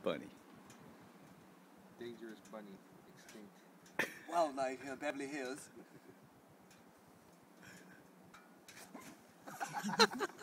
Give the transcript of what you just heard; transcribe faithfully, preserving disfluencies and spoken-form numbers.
funny. Dangerous bunny, extinct. Wildlife here in Beverly Hills.